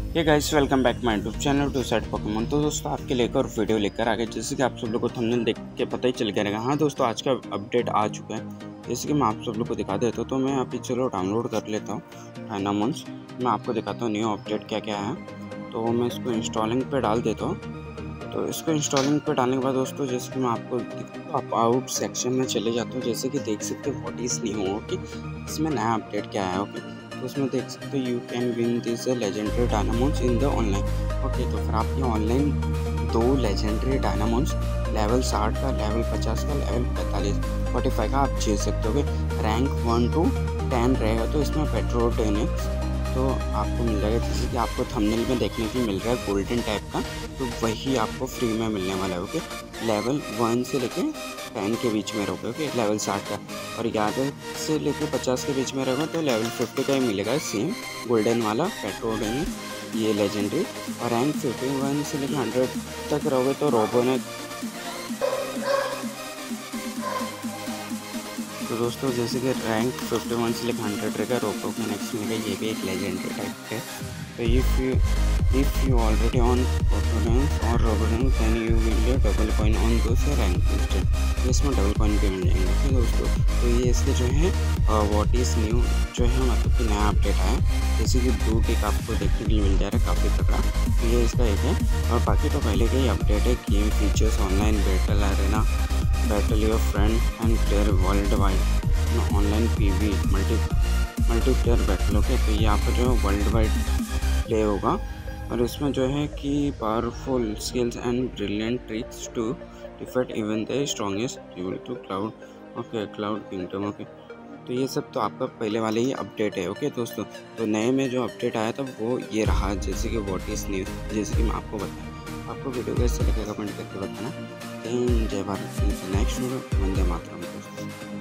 ये guys welcome back my YouTube channel to set Pokemon. तो दोस्तों आपके लेकर और वीडियो लेकर आगे, जैसे कि आप सब लोग को थंबनेल देख के पता ही चल गया रहेगा। हाँ दोस्तों, आज का अपडेट आ चुका है, जैसे कि मैं आप सब लोग को दिखा देता हूँ। तो मैं अभी चलो डाउनलोड कर लेता हूँ डायनामोन्स। मैं आपको दिखाता हूँ न्यू अपडेट क्या क्या है। तो मैं इसको इंस्टॉलिंग पे डाल देता हूँ। तो इसको इंस्टॉलिंग पे डालने के बाद दोस्तों, जैसे कि मैं आपको आप आउट सेक्शन में चले जाता हूँ। जैसे कि देख सकते हो व्हाट इज़ न्यू, ओके, इसमें नया अपडेट क्या है। ओके, तो उसमें देख सकते हो you can win this legendary Dynamons in the online. Okay, तो फिर आप ये ऑनलाइन 2 लेजेंडरी डायनामोन्स लेवल 60 का, लेवल 50 का, लेवल 45 का आप जीत सकते हो। रैंक 1 to 10 रहेगा। तो इसमें पेट्रोडेनिक्स तो आपको मिल जाएगा, जैसे कि आपको थंबनेल में देखने को मिल रहा है गोल्डन टाइप का, तो वही आपको फ्री में मिलने वाला है। ओके, लेवल 1 से लेके 10 के बीच में रहोगे। ओके, लेवल 60 का, और 11 से लेके 50 के बीच में रहेगा तो लेवल 50 का ही मिलेगा, सेम गोल्डन वाला पेट्रोडेनिक्स ये लेजेंडरी। और रैंक 51 से लेके 100 तक रहोगे तो रोबोनेक। तो दोस्तों, जैसे कि रैंक 51 से लेकर 100 रहेगा, रोबो का नेक्स्ट मिलेगा, ये भी एक लेजेंडरी टाइप है। तो इफ़ यू ऑलरेडी ऑन रोबोडेंस और रोबोडेंस then you will get double coin on those rank instant. तो इसमें डबल कॉइन भी मिल जाएंगे। ठीक है दोस्तों, तो ये इसके जो है व्हाट इज़ न्यू जो है, मतलब कि नया अपडेट आया। जैसे कि ब्लू टिक आपको देखने के लिए मिल जा रहा है, काफ़ी तगड़ा। तो ये इसका एक है, और बाकी तो पहले का ही अपडेट है। Game features, online battle arena, battle your friend and player worldwide, online PV multiplayer battle. Okay, तो ये आपका जो वर्ल्ड वाइड प्ले होगा, और इसमें जो है कि powerful skills and brilliant tricks to defeat even the strongest rival to cloud. Okay, cloud kingdom. Okay, तो ये सब तो आपका पहले वाले ही अपडेट है। ओके दोस्तों, तो नए में जो अपडेट आया था वो ये रहा, जैसे कि व्हाट इज़ न्यू, जैसे कि मैं आपको बताया। आपको वीडियो कैसे लगेगा कमेंट करके बताना। जय भारत, नेक्स्ट वीडियो, वंदे मातरम दोस्तों।